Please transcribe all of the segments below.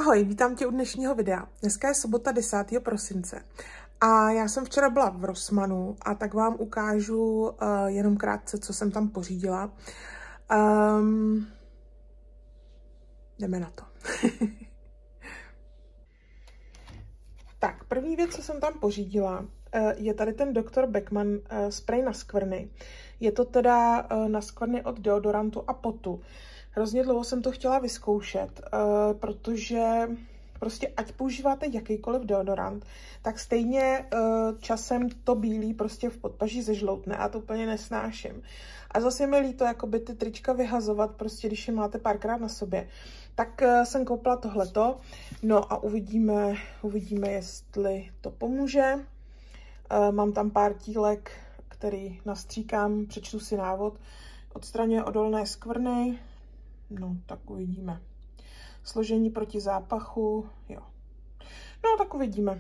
Ahoj, vítám tě u dnešního videa. Dneska je sobota 10. prosince a já jsem včera byla v Rossmannu a tak vám ukážu jenom krátce, co jsem tam pořídila. Jdeme na to. Tak, první věc, co jsem tam pořídila, je tady ten Dr. Beckmann spray na skvrny. Je to teda na skvrny od deodorantu a potu. Hrozně dlouho jsem to chtěla vyzkoušet, protože prostě ať používáte jakýkoliv deodorant, tak stejně časem to bílý prostě v podpaží zežloutne a to úplně nesnáším. A zase mi líto jakoby ty trička vyhazovat, prostě když je máte párkrát na sobě. Tak jsem koupila tohleto, no a uvidíme, jestli to pomůže. Mám tam pár tílek, který nastříkám, přečtu si návod. Odstraňuje odolné skvrny, no tak uvidíme. Složení proti zápachu, jo. No tak uvidíme.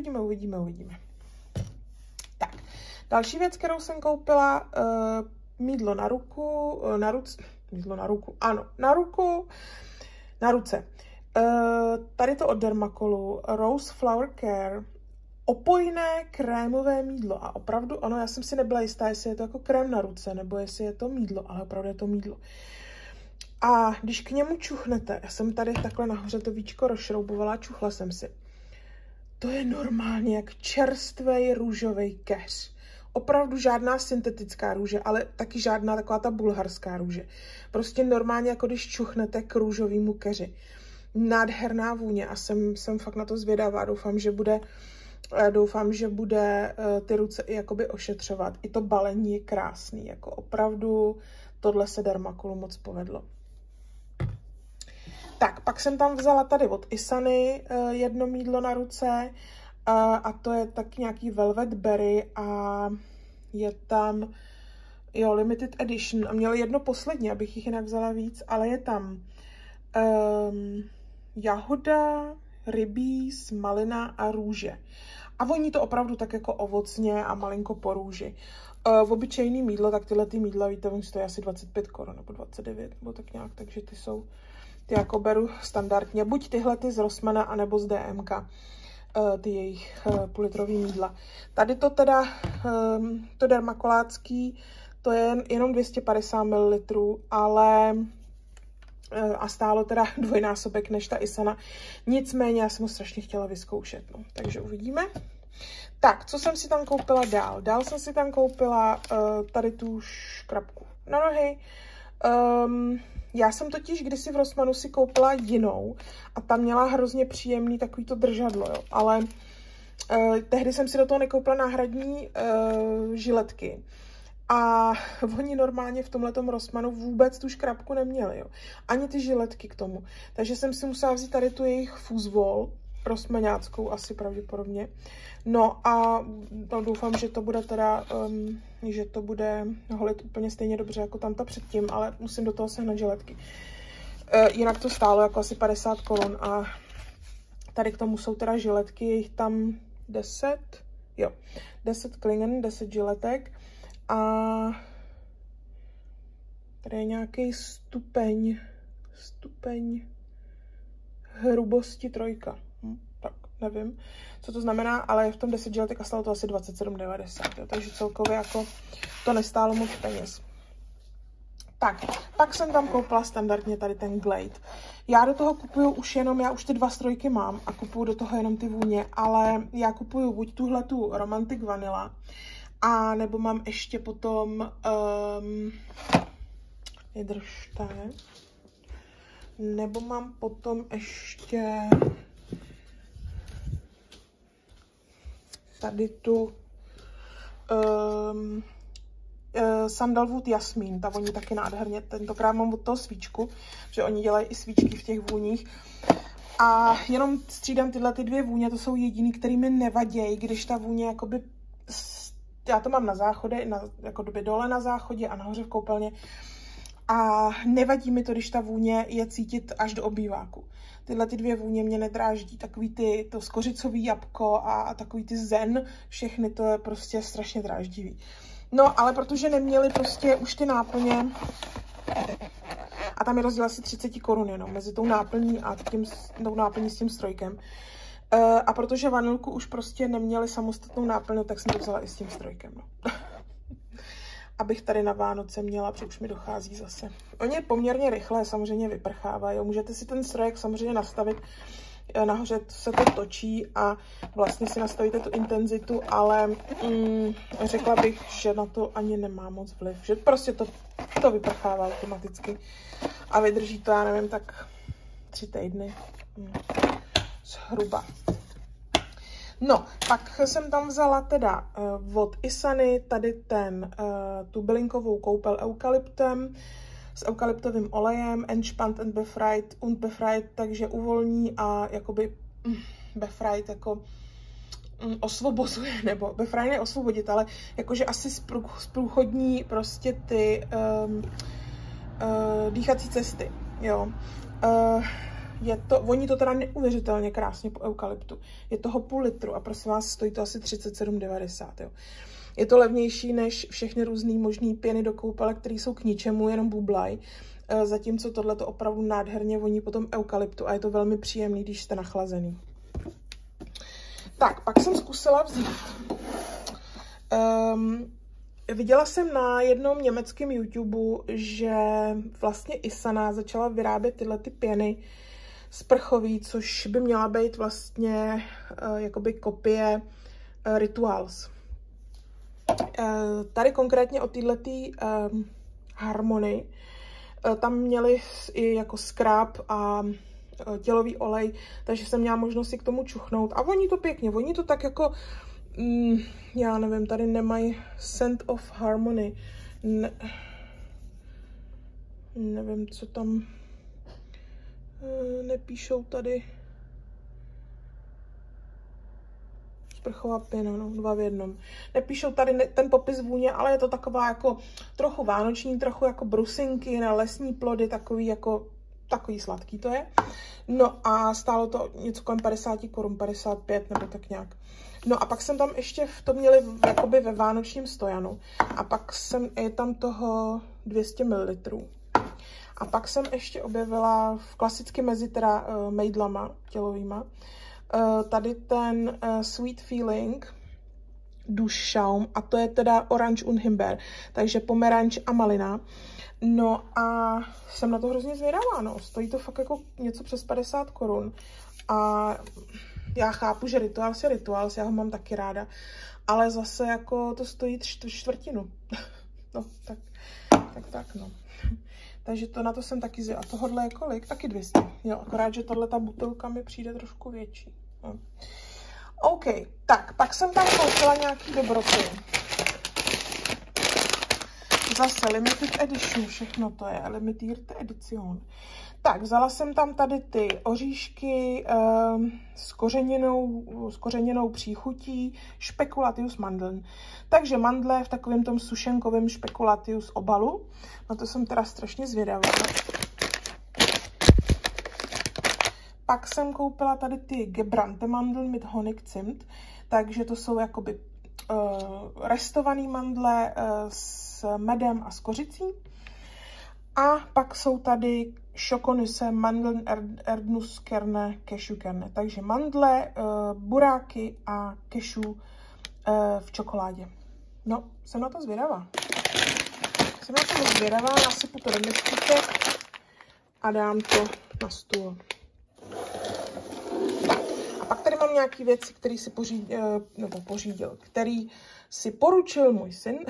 Tak, další věc, kterou jsem koupila, mýdlo na ruku, na ruce. Tady to od Dermacolu, Rose Flower Care, opojné krémové mýdlo. A opravdu, ano, já jsem si nebyla jistá, jestli je to jako krém na ruce, nebo jestli je to mýdlo, ale opravdu je to mýdlo. A když k němu čuchnete, já jsem tady takhle nahoře to víčko rozšroubovala, čuchla jsem si. To je normálně jak čerstvej růžový keř. Opravdu žádná syntetická růže, ale taky žádná taková ta bulharská růže. Prostě normálně, jako když čuchnete k růžovému keři. Nádherná vůně a jsem fakt na to zvědavá. Doufám, že bude ty ruce i jakoby ošetřovat. I to balení je krásný, jako opravdu tohle se Dermacolu moc povedlo. Tak, pak jsem tam vzala tady od Isany jedno mýdlo na ruce a to je taky nějaký Velvet Berry a je tam, jo, limited edition a měl jedno poslední, abych jich jinak vzala víc, ale je tam jahoda, rybíz, malina a růže. A voní to opravdu tak jako ovocně a malinko po růži. V obyčejný mýdlo, tak tyhle ty mýdla, víte, oni stojí asi 25 korun nebo 29 nebo tak nějak, takže ty jako beru standardně. Buď tyhle ty z Rossmanna, anebo z DMK, ty jejich půllitrový mýdla. Tady to teda, to dermakolácký, to je jenom 250 ml, ale a stálo teda dvojnásobek než ta Isana. Nicméně já jsem ho strašně chtěla vyzkoušet, no. Takže uvidíme. Tak, co jsem si tam koupila dál? Dál jsem si tam koupila tady tu škrabku na nohy. Já jsem totiž kdysi v Rossmannu si koupila jinou a tam měla hrozně příjemný takový to držadlo, jo. Ale tehdy jsem si do toho nekoupila náhradní žiletky. A oni normálně v tomhletom Rossmannu vůbec tu škrabku neměli, jo. Ani ty žiletky k tomu. Takže jsem si musela vzít tady tu jejich Fuzzwall, rossmaňáckou asi pravděpodobně. No a doufám, že to bude teda, že to bude holit úplně stejně dobře jako tam ta předtím, ale musím do toho sehnat žiletky. Jinak to stálo jako asi 50 korun a tady k tomu jsou teda žiletky, je jich tam 10, jo, 10 klingen, 10 žiletek. A tady je nějaký stupeň hrubosti 3. Tak, nevím, co to znamená, ale je v tom 10 žiletek a stálo to asi 27,90, takže celkově jako to nestálo moc peněz. Tak, pak jsem tam koupila standardně tady ten Glade. Já do toho kupuju já už ty 2 strojky mám a kupuju do toho jenom ty vůně, ale já kupuju buď tuhletu Romantic Vanilla, a nebo mám ještě potom, nebo mám potom ještě tady tu Sandalwood Jasmín, ta voní taky nádherně, tentokrát mám od toho svíčku, že oni dělají i svíčky v těch vůních. A jenom střídám tyhle ty 2 vůně, to jsou jediný, který mi nevadějí, když ta vůně jakoby, já to mám na záchodě, jako dole na záchodě a nahoře v koupelně. A nevadí mi to, když ta vůně je cítit až do obýváku. Tyhle ty 2 vůně mě nedráždí. Takový to skořicový jabko a takový ty zen, všechny to je prostě strašně dráždivý. No, ale protože neměli prostě už ty náplně A tam je rozdíl asi 30 korun jenom mezi tou náplní a tou náplní s tím strojkem. A protože vanilku už prostě neměli samostatnou náplň, tak jsem to vzala i s tím strojkem. No. Abych tady na Vánoce měla, protože už mi dochází zase. Oni poměrně rychle samozřejmě vyprchávají. Můžete si ten strojek samozřejmě nastavit. Nahoře se to točí a vlastně si nastavíte tu intenzitu, ale řekla bych, že na to ani nemá moc vliv. Že prostě to vyprchává automaticky. A vydrží to, já nevím, tak 3 týdny. Zhruba. No, pak jsem tam vzala teda od Isany tady tu bylinkovou koupel eukalyptem s eukalyptovým olejem, entspannt und befreit, takže uvolní a jakoby befreit jako osvobozuje, nebo befreit je osvobodit, ale jakože asi zprůchodní prostě ty dýchací cesty, jo. Voní to teda neuvěřitelně krásně po eukalyptu. Je toho půl litru a prosím vás, stojí to asi 37,90, jo. Je to levnější než všechny různý možný pěny do koupele, které jsou k ničemu, jenom bublaj. Zatímco tohle to opravdu nádherně voní po tom eukalyptu a je to velmi příjemný, když jste nachlazený. Tak, pak jsem zkusila vzít. Viděla jsem na jednom německém YouTube, že vlastně Isana začala vyrábět tyhle ty pěny sprchový, což by měla být vlastně jakoby kopie Rituals. Tady konkrétně o této Harmony, tam měli i jako scrub a tělový olej, takže jsem měla možnost si k tomu čuchnout a voní to pěkně, voní to tak jako, já nevím, tady nemají Scent of Harmony, nevím, co tam nepíšou tady. Sprchová pěna, no, 2 v 1. Nepíšou tady ten popis vůně, ale je to taková jako trochu vánoční, trochu jako brusinky na lesní plody, takový sladký to je. No a stálo to něco kolem 50 korun, 55 nebo tak nějak. No a pak jsem tam ještě to měli jakoby ve vánočním stojanu. A pak je tam toho 200 ml. A pak jsem ještě objevila klasicky mezi teda mejdlama tělovýma, tady ten Sweet Feeling Duschschaum a to je teda Orange und Himbeer, takže pomeranč a malina. No a jsem na to hrozně zvědavá, no. Stojí to fakt jako něco přes 50 korun. A já chápu, že Rituals je Rituals, já ho mám taky ráda, ale zase jako to stojí čtvrtinu. No, tak no. Takže na to jsem taky zvědavá. A tohle je kolik? Taky 200. Jo, akorát, že tato butelka mi přijde trošku větší. No. OK, tak, pak jsem tam koupila nějaký dobroty. Zase Limited Edition, všechno to je, Limited Edition. Tak, vzala jsem tam tady ty oříšky s kořeněnou příchutí, Spekulatius Mandeln. Takže mandle v takovém tom sušenkovém Spekulatius obalu. Na to jsem teda strašně zvědavá. Pak jsem koupila tady ty Gebrannte Mandeln mit Honigzimt, takže to jsou jakoby restované mandle s medem a s kořicí. A pak jsou tady Schokonüsse Mandeln Erdnusskerne Cashewkerne, takže mandle, buráky a cashew v čokoládě. No, jsem na to zvědavá. Nasypu to do mističek a dám to na stůl. A pak tady mám nějaké věci, které si který si poručil můj syn.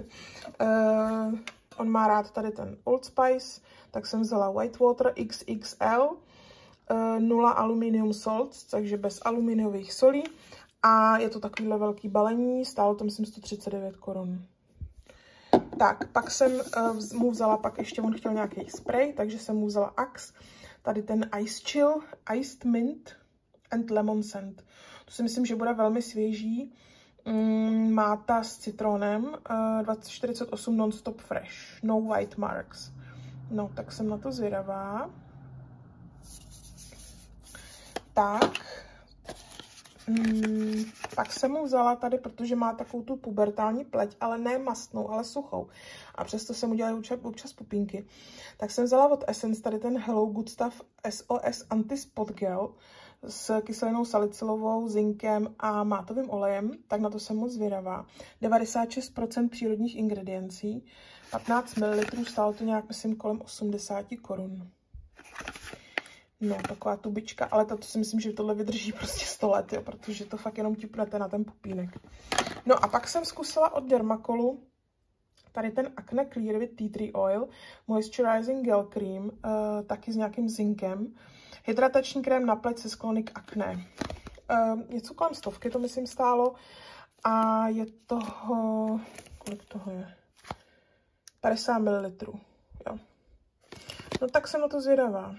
On má rád tady ten Old Spice, tak jsem vzala Whitewater XXL, 0 aluminium salts, takže bez aluminiových solí. A je to takovýhle velký balení, stálo to myslím 139 korun. Tak, pak jsem mu vzala, pak ještě on chtěl nějaký spray, takže jsem mu vzala Axe. Tady ten Ice Chill, Iced Mint and Lemon Scent. To si myslím, že bude velmi svěží. Máta s citronem, 2048 non-stop fresh, no white marks. No, tak jsem na to zvědavá. Tak, Pak jsem mu vzala tady, protože má takovou tu pubertální pleť, ale ne mastnou, ale suchou. A přesto jsem udělala občas pupínky. Tak jsem vzala od Essence tady ten Hello Good Stuff SOS Anti-Spot Gel s kyselinou salicylovou, zinkem a mátovým olejem. Tak na to jsem moc zvědavá. 96% přírodních ingrediencí. 15 ml, stálo to nějak, myslím, kolem 80 korun. No, taková tubička, ale to si myslím, že tohle vydrží prostě 100 let, jo, protože to fakt jenom tipnete na ten pupínek. No a pak jsem zkusila od Dermacolu tady ten Acne Clear with Tea Tree Oil, Moisturizing Gel Cream, taky s nějakým zinkem. Hydratační krém na pleť se sklony k akné. Něco kolem 100 to myslím stálo a je toho, kolik toho je? 50 ml, jo. No tak jsem na to zvědavá.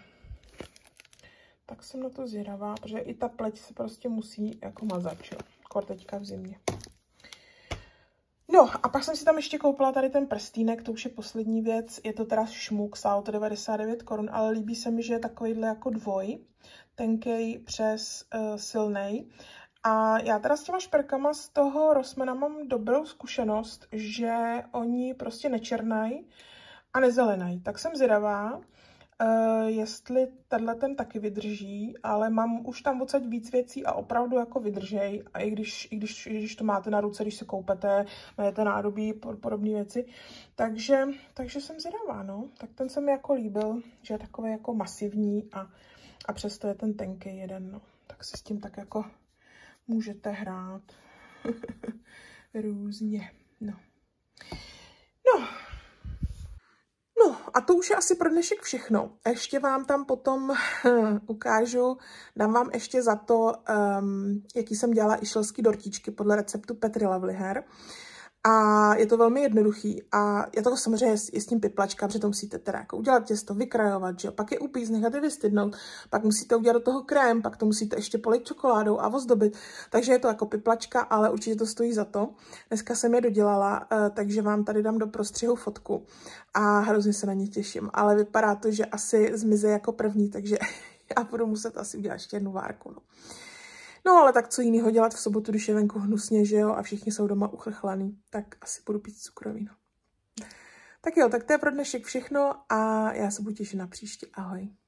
Protože i ta pleť se prostě musí jako mazat, jo. Kor teďka v zimě. No a pak jsem si tam ještě koupila tady ten prstínek, to už je poslední věc. Je to teda šmuk, stálo to 99 korun, ale líbí se mi, že je takovýhle jako dvoj, tenkej přes silnej. A já teda s těma šperkama z toho Rossmana mám dobrou zkušenost, že oni prostě nečernají a nezelenají. Tak jsem zvědavá, jestli tenhle ten taky vydrží, ale mám už tam odsaď víc věcí a opravdu jako vydržej. A i když to máte na ruce, když se koupete, máte nádobí, podobné věci. Takže jsem zvědavá, no. Tak ten se mi jako líbil, že je takový jako masivní a přesto je ten tenký jeden, no. Tak si s tím tak jako můžete hrát různě, no. No a to už je asi pro dnešek všechno. Ještě vám tam potom ukážu, dám vám ještě za to, jaký jsem dělala išelský dortíčky podle receptu Petry Lovelyhair. A je to velmi jednoduchý a je to samozřejmě je s tím piplačka, protože to musíte teda jako udělat těsto, vykrajovat, že jo? Pak je upíct, nechat je vystydnout, pak musíte udělat do toho krém, pak to musíte ještě polít čokoládou a ozdobit. Takže je to jako piplačka, ale určitě to stojí za to. Dneska jsem je dodělala, takže vám tady dám do prostřihu fotku a hrozně se na ně těším. Ale vypadá to, že asi zmize jako první, takže já budu muset asi udělat ještě jednu várku, no. No ale tak co jiného dělat v sobotu, když je venku hnusně, že jo, a všichni jsou doma uchrchlaný, tak asi budu pít cukroví, no. Tak jo, tak to je pro dnešek všechno a já se budu těšit na příště. Ahoj.